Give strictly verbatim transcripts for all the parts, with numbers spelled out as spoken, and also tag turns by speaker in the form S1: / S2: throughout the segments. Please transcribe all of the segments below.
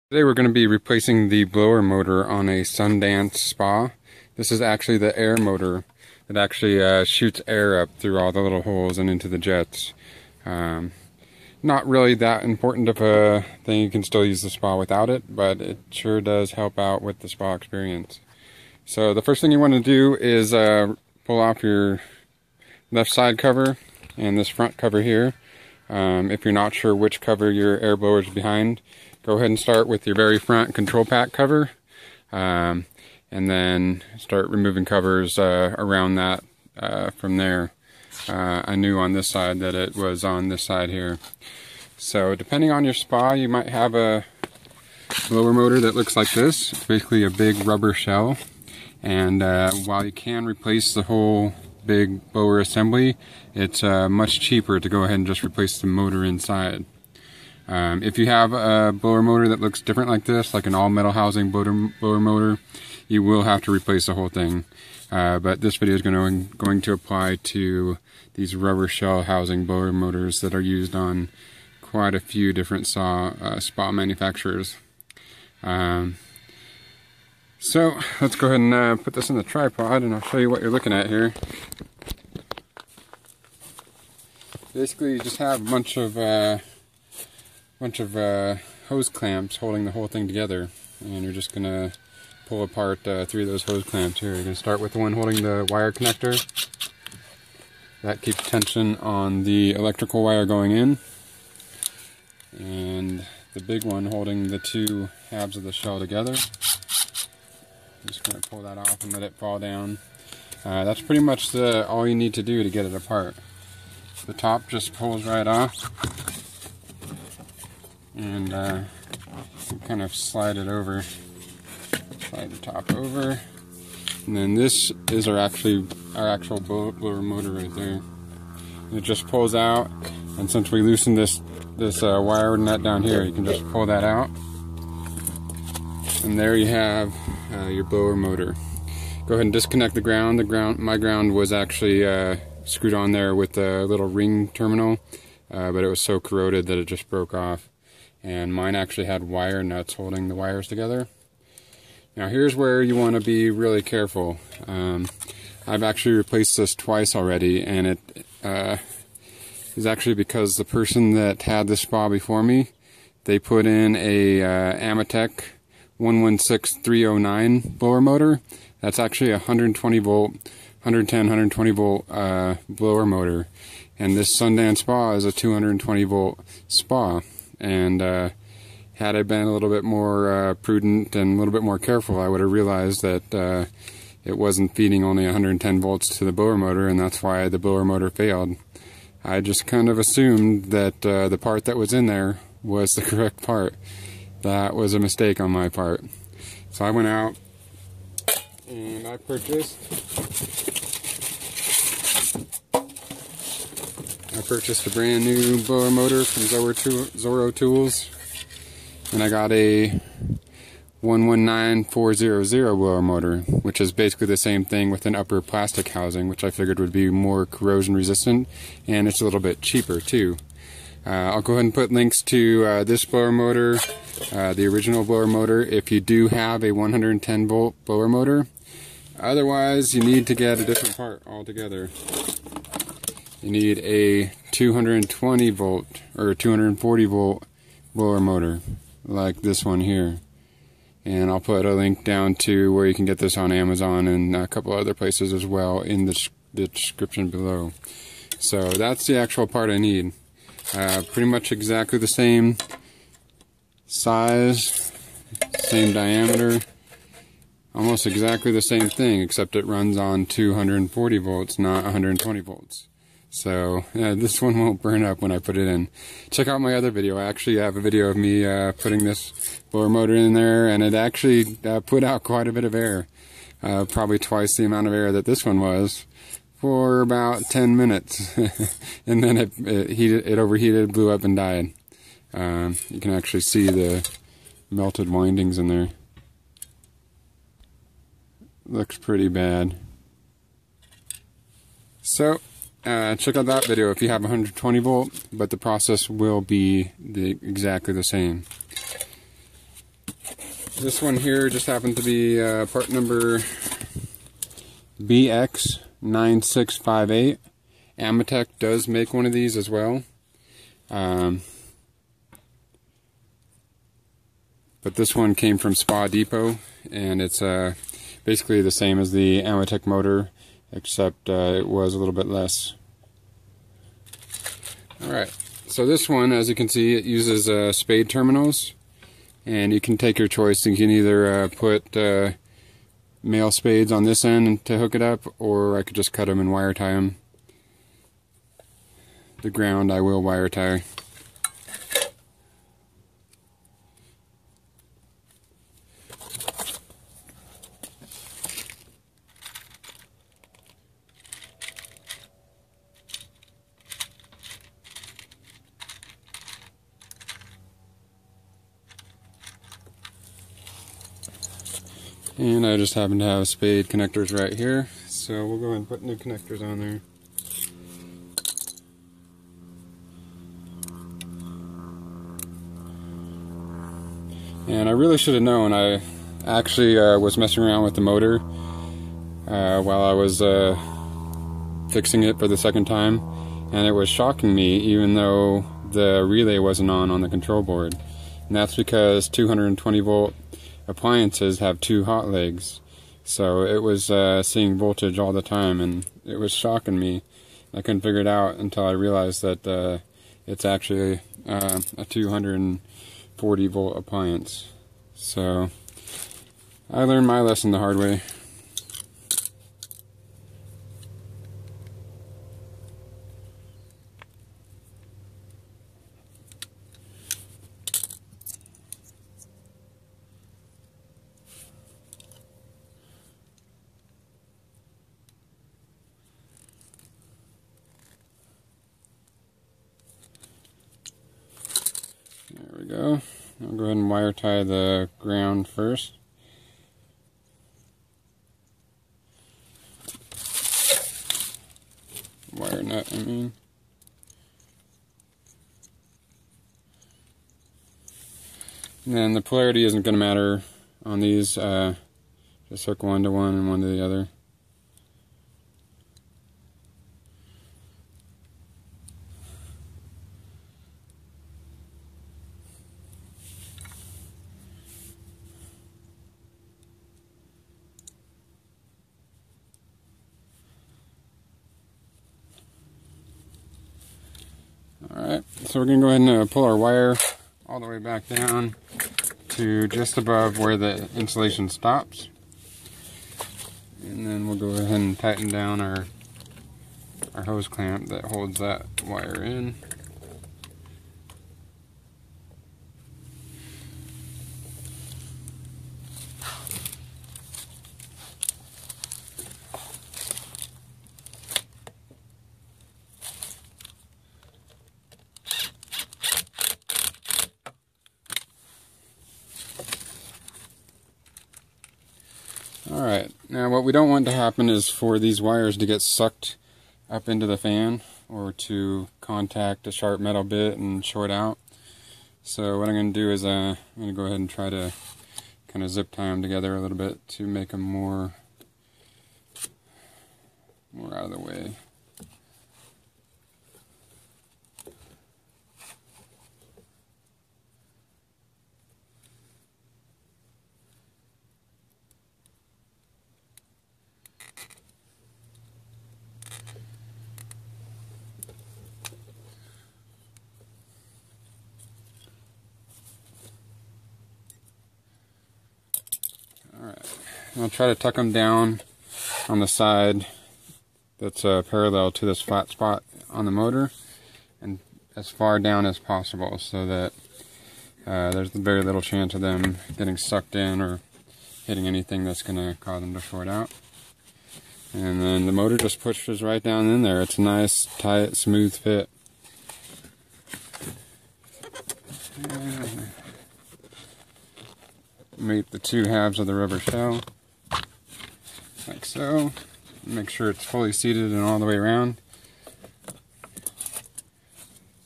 S1: Today we're going to be replacing the blower motor on a Sundance spa. This is actually the air motor that actually uh, shoots air up through all the little holes and into the jets. Um, not really that important of a thing. You can still use the spa without it, but it sure does help out with the spa experience. So the first thing you want to do is uh, pull off your left side cover and this front cover here. Um, if you're not sure which cover your air blower is behind, go ahead and start with your very front control pack cover, um, and then start removing covers uh, around that uh, from there. Uh, I knew on this side that it was on this side here. So depending on your spa, you might have a blower motor that looks like this. It's basically a big rubber shell, and uh, while you can replace the whole big blower assembly, it's uh, much cheaper to go ahead and just replace the motor inside. Um, if you have a blower motor that looks different like this, like an all-metal housing blower, blower motor, you will have to replace the whole thing. Uh, but this video is going to, going to apply to these rubber shell housing blower motors that are used on quite a few different saw, uh, spa manufacturers. Um, so let's go ahead and uh, put this in the tripod, and I'll show you what you're looking at here. Basically, you just have a bunch of uh, bunch of uh, hose clamps holding the whole thing together, and you're just gonna pull apart uh, three of those hose clamps here. You're gonna start with the one holding the wire connector. That keeps tension on the electrical wire going in, and the big one holding the two halves of the shell together. I'm just gonna pull that off and let it fall down. Uh, that's pretty much the, all you need to do to get it apart. The top just pulls right off, and uh, you kind of slide it over, slide the top over, and then this is our actually our actual blower motor right there. It just pulls out, and since we loosened this this uh, wire nut down here, you can just pull that out, and there you have uh, your blower motor. Go ahead and disconnect the ground. The ground, my ground was actually uh, screwed on there with a little ring terminal, uh, but it was so corroded that it just broke off. And mine actually had wire nuts holding the wires together. Now here's where you want to be really careful. Um, I've actually replaced this twice already, and it uh, is actually because the person that had this spa before me, they put in a uh, Amatec one one six three oh nine blower motor. That's actually a one hundred twenty volt, one ten, one twenty volt uh, blower motor, and this Sundance spa is a two hundred twenty volt spa. And uh, had I been a little bit more uh, prudent and a little bit more careful, I would have realized that uh, it wasn't feeding only one hundred ten volts to the blower motor, and that's why the blower motor failed. I just kind of assumed that uh, the part that was in there was the correct part. That was a mistake on my part. So I went out and I purchased I purchased a brand new blower motor from Zoro Tools, and I got a one one nine four hundred blower motor, which is basically the same thing with an upper plastic housing, which I figured would be more corrosion resistant, and it's a little bit cheaper too. Uh, I'll go ahead and put links to uh, this blower motor, uh, the original blower motor, if you do have a one hundred ten volt blower motor. Otherwise, you need to get a different part altogether. You need a two hundred twenty volt or two hundred forty volt blower motor, like this one here. And I'll put a link down to where you can get this on Amazon and a couple other places as well in the, the description below. So that's the actual part I need. Uh, pretty much exactly the same size, same diameter, almost exactly the same thing, except it runs on two hundred forty volts, not one hundred twenty volts. So uh, this one won't burn up when I put it in. Check out my other video. I actually have a video of me uh, putting this blower motor in there, and it actually uh, put out quite a bit of air, uh, probably twice the amount of air that this one was, for about ten minutes. And then it, it heated, it overheated, blew up, and died. Um, you can actually see the melted windings in there. Looks pretty bad. So Uh, check out that video if you have one hundred twenty volt, but the process will be the, exactly the same. This one here just happened to be uh, part number B X nine six five eight. Amatec does make one of these as well. Um, but this one came from Spa Depot, and it's uh, basically the same as the Amatec motor, except uh, it was a little bit less. Alright, so this one, as you can see, it uses uh, spade terminals, and you can take your choice. You can either uh, put uh, male spades on this end to hook it up, or I could just cut them and wire tie them. The ground I will wire tie. And I just happen to have spade connectors right here, so we'll go ahead and put new connectors on there. And I really should have known. I actually uh, was messing around with the motor uh, while I was uh, fixing it for the second time, and it was shocking me even though the relay wasn't on on the control board. And that's because two hundred twenty volt appliances have two hot legs, so it was uh, seeing voltage all the time, and it was shocking me. I couldn't figure it out until I realized that uh, it's actually uh, a two hundred forty volt appliance. So I learned my lesson the hard way. There we go. I'll go ahead and wire tie the ground first. Wire nut, I mean. And then the polarity isn't going to matter on these. Uh, just hook one to one and one to the other. Alright, so we're going to go ahead and uh, pull our wire all the way back down to just above where the insulation stops. And then we'll go ahead and tighten down our, our hose clamp that holds that wire in. Alright, now what we don't want to happen is for these wires to get sucked up into the fan or to contact a sharp metal bit and short out. So what I'm going to do is uh, I'm going to go ahead and try to kind of zip tie them together a little bit to make them more, more out of the way. Alright, I'll try to tuck them down on the side that's uh, parallel to this flat spot on the motor, and as far down as possible so that uh, there's very little chance of them getting sucked in or hitting anything that's going to cause them to short out. And then the motor just pushes right down in there. It's a nice, tight, smooth fit. Meet the two halves of the rubber shell, like so. Make sure it's fully seated and all the way around.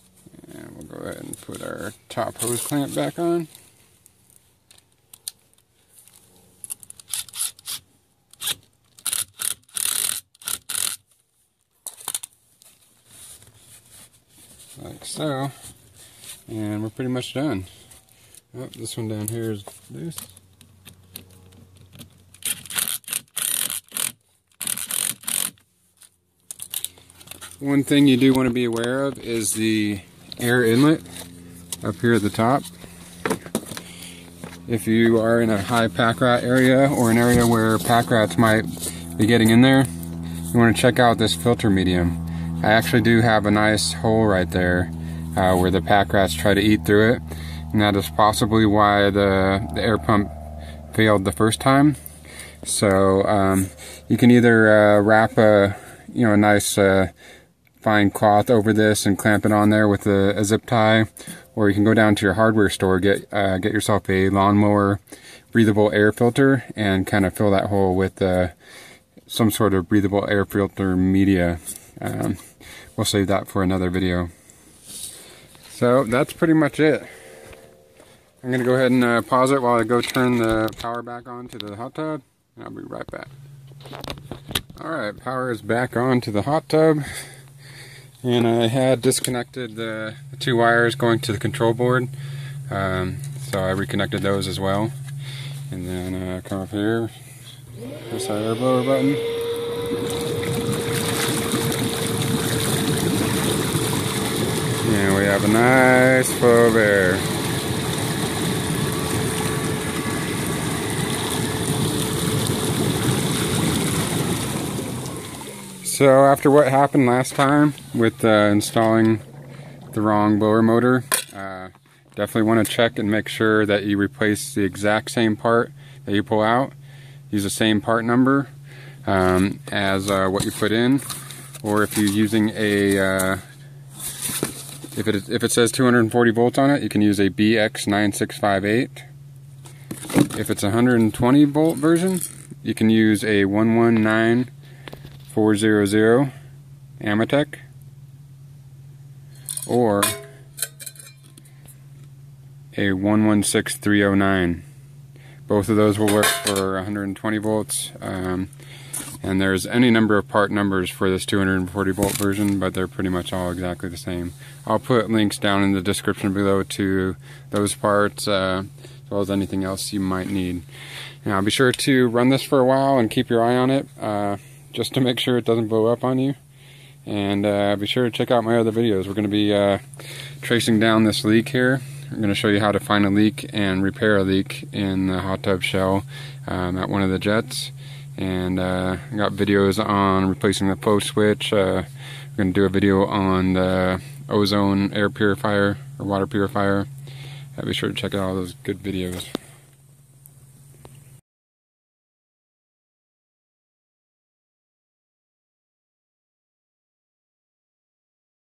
S1: And we'll go ahead and put our top hose clamp back on. like so, and we're pretty much done. Oh, this one down here is loose. One thing you do want to be aware of is the air inlet up here at the top. If you are in a high pack rat area or an area where pack rats might be getting in there, you want to check out this filter medium. I actually do have a nice hole right there uh, where the pack rats try to eat through it, and that is possibly why the, the air pump failed the first time. So um, you can either uh, wrap a you know a nice uh, fine cloth over this and clamp it on there with a, a zip tie, or you can go down to your hardware store, get uh, get yourself a lawnmower breathable air filter and kind of fill that hole with uh, some sort of breathable air filter media. Um, we'll save that for another video. So that's pretty much it. I'm going to go ahead and uh, pause it while I go turn the power back on to the hot tub, and I'll be right back. Alright, power is back on to the hot tub. And I had disconnected the, the two wires going to the control board, um, so I reconnected those as well. And then uh, come up here, press our air blower button. And we have a nice flow of air. So after what happened last time with uh, installing the wrong blower motor, uh, definitely want to check and make sure that you replace the exact same part that you pull out. Use the same part number um, as uh, what you put in, or if you're using a uh, if it if it says two hundred forty volts on it, you can use a B X nine six five eight. If it's a one hundred twenty volt version, you can use a one one nine four hundred Amatec, or a one one six three oh nine. Both of those will work for one hundred twenty volts, um, and there's any number of part numbers for this two hundred forty volt version, but they're pretty much all exactly the same. I'll put links down in the description below to those parts, uh, as well as anything else you might need. Now be sure to run this for a while and keep your eye on it, uh, just to make sure it doesn't blow up on you. And uh, be sure to check out my other videos. We're going to be uh, tracing down this leak here. I'm going to show you how to find a leak and repair a leak in the hot tub shell um, at one of the jets. And uh, I got videos on replacing the flow switch. Uh, I'm going to do a video on the ozone air purifier or water purifier. Uh, be sure to check out all those good videos.